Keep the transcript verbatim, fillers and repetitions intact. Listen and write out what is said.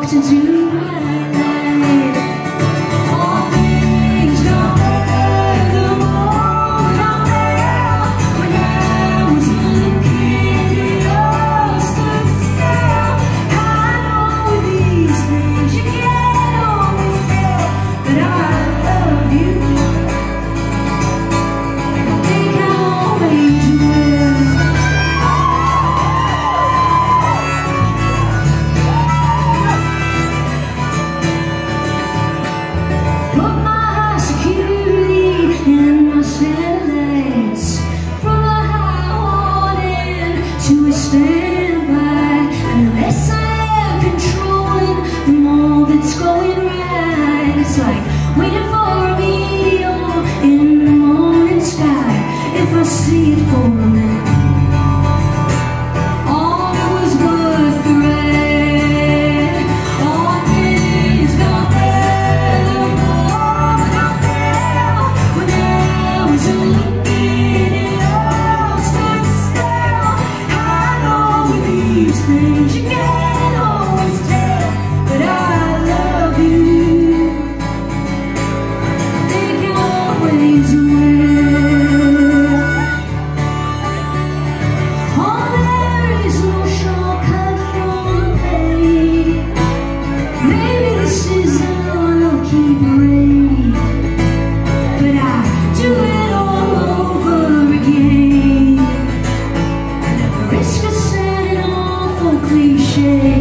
walked into my life. All things got better the moment I fell. When I was looking, it all stood still. I know with these things you can't always tell, but I love you. I think I always will. Put my high security and my satellites from a high warning to a standby, and the less I am controlling, the more that's going right. It's like waiting for a meteor in the morning sky. If I see it for a minute, all was worth the ride. All things got better the moment I fell. When I was looking, it all stood still. I know with these things you can't always tell, but I love you. I think I always will. Oh, there is no shortcut from pain. Maybe this is an unlucky break, but I do it all over again. I never risk a sad and awful cliche.